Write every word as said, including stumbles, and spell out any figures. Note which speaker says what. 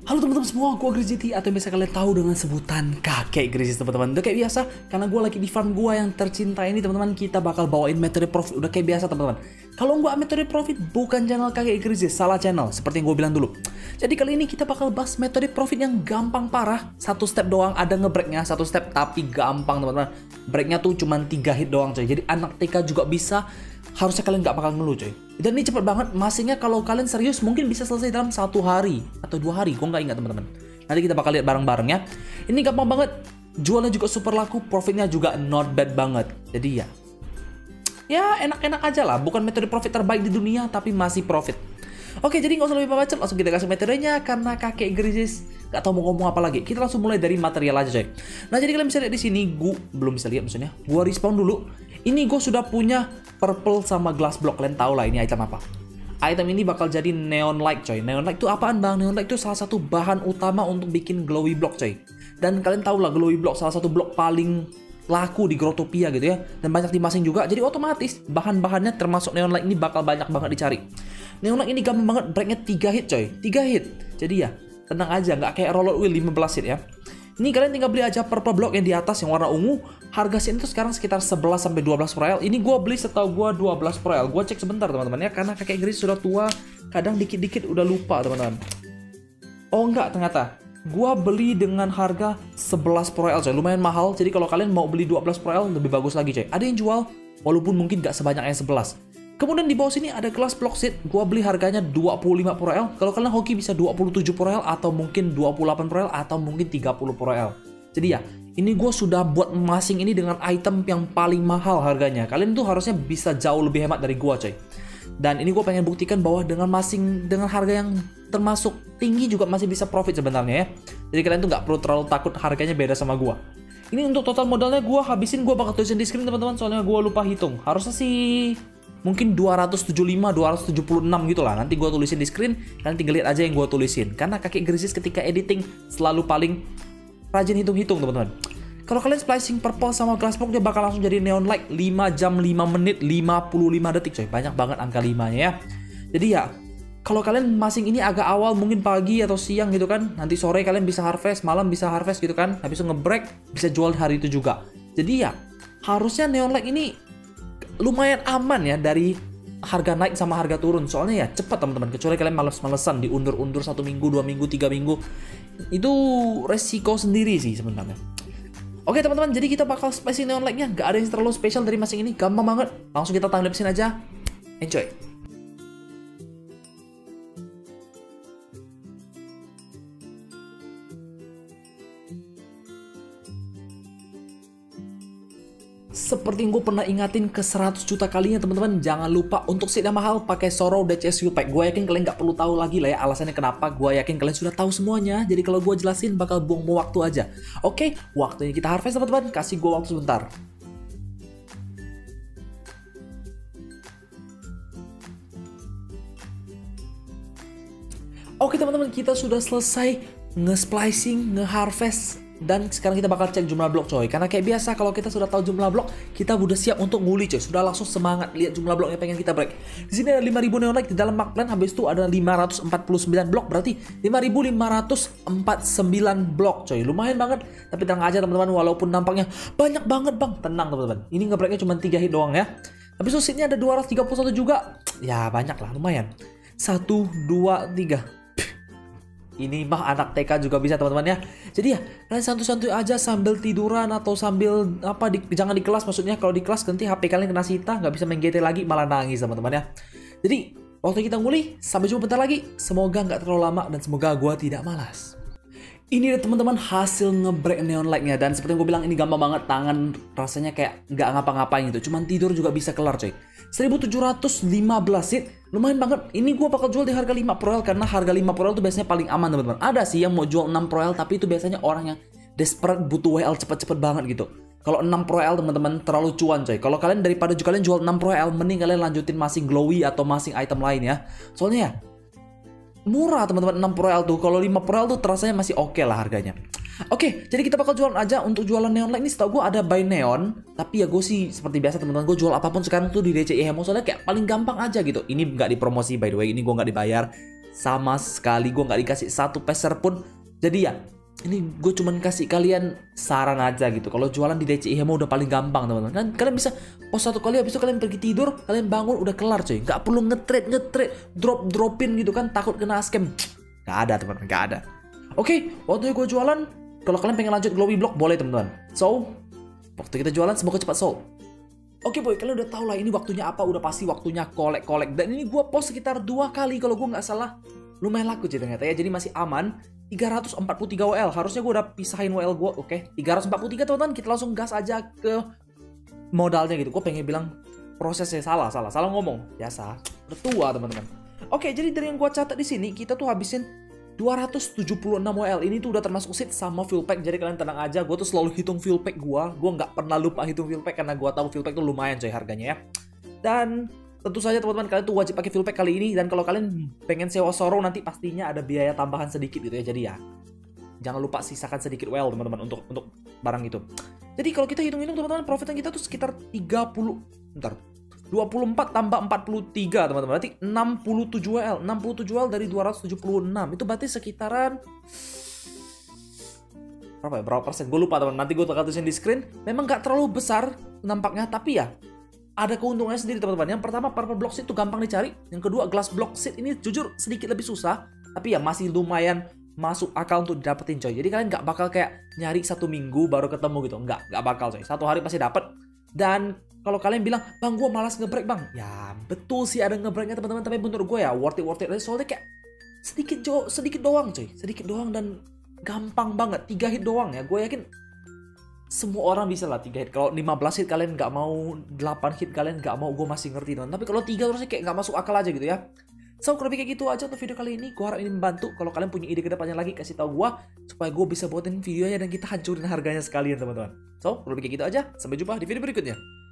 Speaker 1: Halo teman-teman semua, gue Grizzy atau yang biasa kalian tahu dengan sebutan kakek Grizzy teman-teman. Udah kayak biasa, karena gue lagi di farm gue yang tercinta ini teman-teman, kita bakal bawain metode profit. Udah kayak biasa teman-teman. Kalau nggak metode profit, bukan channel kakek Grizzy, salah channel. Seperti yang gue bilang dulu. Jadi kali ini kita bakal bahas metode profit yang gampang parah. Satu step doang, ada ngebreaknya satu step, tapi gampang teman-teman. Breaknya tuh cuma tiga hit doang coy. Jadi anak T K juga bisa. Harusnya kalian nggak bakal ngeluh coy. Dan ini cepet banget, masingnya kalau kalian serius mungkin bisa selesai dalam satu hari atau dua hari, gue nggak ingat teman-teman. Nanti kita bakal lihat bareng-bareng ya. Ini gampang banget, jualnya juga super laku, profitnya juga not bad banget. Jadi ya, ya enak-enak aja lah. Bukan metode profit terbaik di dunia, tapi masih profit. Oke, jadi nggak usah lebih banyak, langsung kita kasih metodenya karena kakek Grizzy nggak tahu mau ngomong apa lagi. Kita langsung mulai dari material aja coy. Nah jadi kalian bisa lihat di sini, gue belum bisa lihat maksudnya. Gue respawn dulu. Ini gue sudah punya purple sama glass block. Kalian tahu lah ini item apa. Item ini bakal jadi neon light coy. Neon light itu apaan bang? Neon light itu salah satu bahan utama untuk bikin glowy block coy. Dan kalian tahu lah glowy block salah satu blok paling laku di Growtopia gitu ya. Dan banyak di masing juga. Jadi otomatis bahan-bahannya termasuk neon light ini bakal banyak banget dicari. Neon light ini gampang banget, breaknya tiga hit coy. tiga hit. Jadi ya tenang aja, nggak kayak roller wheel lima belas hit ya. Ini kalian tinggal beli aja purple block yang di atas yang warna ungu. Harga sini tuh sekarang sekitar sebelas sampai dua belas per L. Ini gua beli setahu gua dua belas per L. Gua cek sebentar teman-teman ya, karena kakek Grizzy sudah tua, kadang dikit-dikit udah lupa teman-teman. Oh enggak, ternyata gua beli dengan harga sebelas per L coy. Lumayan mahal. Jadi kalau kalian mau beli dua belas per L lebih bagus lagi coy. Ada yang jual walaupun mungkin nggak sebanyak yang sebelas. Kemudian di bawah sini ada glass block seed, gua beli harganya dua puluh lima per L. Kalau kalian hoki bisa dua puluh tujuh per L atau mungkin dua puluh delapan per L atau mungkin tiga puluh per L. Jadi ya, ini gua sudah buat masing ini dengan item yang paling mahal harganya. Kalian tuh harusnya bisa jauh lebih hemat dari gua coy. Dan ini gua pengen buktikan bahwa dengan masing dengan harga yang termasuk tinggi juga masih bisa profit sebenarnya ya. Jadi kalian tuh nggak perlu terlalu takut harganya beda sama gua. Ini untuk total modalnya gua habisin, gua bakal tulisin di screen teman-teman, soalnya gua lupa hitung. Harusnya sih mungkin dua ratus tujuh puluh lima, dua ratus tujuh puluh enam gitu lah. Nanti gue tulisin di screen, kalian tinggal lihat aja yang gue tulisin. Karena kakek Grizzy ketika editing selalu paling rajin hitung-hitung teman-teman. Kalau kalian splicing purple sama glass block, dia bakal langsung jadi neon light lima jam lima menit lima puluh lima detik coy. Banyak banget angka limanya ya. Jadi ya, kalau kalian masing ini agak awal, mungkin pagi atau siang gitu kan. Nanti sore kalian bisa harvest, malam bisa harvest gitu kan. Habis itu nge-break, bisa jual hari itu juga. Jadi ya, harusnya neon light ini lumayan aman ya dari harga naik sama harga turun. Soalnya ya cepat teman-teman. Kecuali kalian males-malesan diundur-undur satu minggu, dua minggu, tiga minggu. Itu resiko sendiri sih sebenarnya. Oke teman-teman, jadi kita bakal spacing neon light-nya. Gak ada yang terlalu spesial dari masing ini. Gampang banget. Langsung kita time-lapse-in aja. Enjoy. Seperti yang gue pernah ingatin ke seratus juta kalinya teman-teman, jangan lupa untuk seed yang mahal pakai Sorrow D C S U Pack. Gue yakin kalian nggak perlu tahu lagi lah ya alasannya kenapa. Gue yakin kalian sudah tahu semuanya. Jadi kalau gue jelasin bakal buang-buang waktu aja. Oke, waktunya kita harvest teman-teman. Kasih gue waktu sebentar. Oke teman-teman, kita sudah selesai nge-splicing, nge-harvest. Dan sekarang kita bakal cek jumlah blok coy. Karena kayak biasa kalau kita sudah tahu jumlah blok, kita udah siap untuk nguli coy. Sudah langsung semangat lihat jumlah blok yang pengen kita break. Di sini ada lima ribu neon light di dalam mark plan, habis itu ada lima ratus empat puluh sembilan blok, berarti lima ribu lima ratus empat puluh sembilan blok coy. Lumayan banget. Tapi tenang aja teman-teman, walaupun nampaknya banyak banget bang, tenang teman-teman. Ini ngebreaknya cuma tiga hit doang ya. Habis itu seatnya ada dua ratus tiga puluh satu juga. Ya banyak lah, lumayan. satu, dua, tiga. Ini mah anak T K juga bisa teman-teman ya. Jadi ya, kalian santuy-santuy aja sambil tiduran atau sambil apa di, jangan di kelas maksudnya. Kalau di kelas nanti H P kalian kena sita, nggak bisa main G T lagi, malah nangis teman-teman ya. Jadi waktu kita nguli, sampai jumpa bentar lagi. Semoga nggak terlalu lama dan semoga gua tidak malas. Ini deh teman-teman hasil ngebreak neon light-nya. Dan seperti yang gue bilang, ini gampang banget. Tangan rasanya kayak nggak ngapa-ngapain gitu. Cuman tidur juga bisa kelar coy. seribu tujuh ratus lima belas hit. Lumayan banget. Ini gue bakal jual di harga lima per L. Karena harga lima per L itu biasanya paling aman teman-teman. Ada sih yang mau jual enam per L. Tapi itu biasanya orang yang desperate butuh W L cepet-cepet banget gitu. Kalau enam per L teman-teman terlalu cuan coy. Kalau kalian daripada juga kalian jual enam per L, mending kalian lanjutin masing glowy atau masing item lain ya. Soalnya ya murah teman-teman enam per L tuh. Kalau lima per L tuh terasanya masih oke okay lah harganya. Oke, jadi kita bakal jualan aja. Untuk jualan neon light ini setahu gue ada buy neon. Tapi ya gue sih seperti biasa teman-teman, gue jual apapun sekarang tuh di D C I Hemo. Soalnya kayak paling gampang aja gitu. Ini nggak dipromosi by the way, ini gue nggak dibayar. sama sekali gue nggak dikasih satu peser pun. Jadi ya, ini gue cuman kasih kalian saran aja gitu. Kalau jualan di D C I Hemo udah paling gampang teman-teman. Kan kalian bisa post satu kali, habis itu kalian pergi tidur, kalian bangun udah kelar coy. Nggak perlu nge-trade nge-trade, drop dropin gitu kan, takut kena scam. Nggak ada teman-teman, nggak ada. Oke, waktunya gue jualan. Kalau kalian pengen lanjut glowy block boleh teman-teman. So, waktu kita jualan semoga cepat sold. Oke boy, kalian udah tau lah ini waktunya apa, udah pasti waktunya kolek-kolek. Dan ini gue post sekitar dua kali kalau gue nggak salah. Lumayan laku sih ternyata ya, jadi masih aman. tiga ratus empat puluh tiga W L, harusnya gue udah pisahin W L gue. Oke, tiga ratus empat puluh tiga teman-teman, kita langsung gas aja ke modalnya gitu. Gue pengen bilang prosesnya salah, salah, salah ngomong. Biasa, udah tua teman-teman. Oke, jadi dari yang gue catat di sini, kita tuh habisin dua ratus tujuh puluh enam W L. Ini tuh udah termasuk seed sama full pack. Jadi kalian tenang aja, gue tuh selalu hitung full pack gue. Gue nggak pernah lupa hitung full pack karena gue tahu full pack tuh lumayan coy harganya ya. Dan tentu saja teman-teman, kalian tuh wajib pakai full pack kali ini. Dan kalau kalian pengen sewa sorrow nanti pastinya ada biaya tambahan sedikit gitu ya. Jadi ya, jangan lupa sisakan sedikit W L teman-teman untuk untuk barang itu. Jadi kalau kita hitung-hitung teman-teman, profitan kita tuh sekitar tiga puluh, bentar, dua puluh empat tambah empat puluh tiga teman-teman, berarti enam puluh tujuh W L. enam puluh tujuh W L dari dua ratus tujuh puluh enam, itu berarti sekitaran berapa ya, berapa persen? Gue lupa teman, nanti gue bakal tulisin di screen. Memang nggak terlalu besar nampaknya, tapi ya ada keuntungannya sendiri teman-teman. Yang pertama, purple block seed itu gampang dicari. Yang kedua, glass block seed ini jujur sedikit lebih susah, tapi ya masih lumayan masuk akal untuk didapetin coy. Jadi kalian nggak bakal kayak nyari satu minggu baru ketemu gitu, nggak, nggak bakal coy. Satu hari pasti dapet. Dan kalau kalian bilang, bang gue malas ngebreak bang, ya betul sih ada ngebreaknya teman-teman, tapi menurut gue ya worth it worth it. Soalnya kayak sedikit jo sedikit doang coy, sedikit doang dan gampang banget, tiga hit doang ya. Gue yakin semua orang bisa lah tiga hit. Kalau lima belas hit kalian nggak mau, delapan hit kalian nggak mau, gue masih ngerti teman. Tapi kalau tiga terusnya kayak nggak masuk akal aja gitu ya. So, kurang lebih kayak gitu aja untuk video kali ini. Gue harap ini membantu. Kalau kalian punya ide kedepannya lagi, kasih tahu gue supaya gue bisa buatin videonya dan kita hancurin harganya sekalian teman-teman. So, kurang lebih kayak gitu aja. Sampai jumpa di video berikutnya.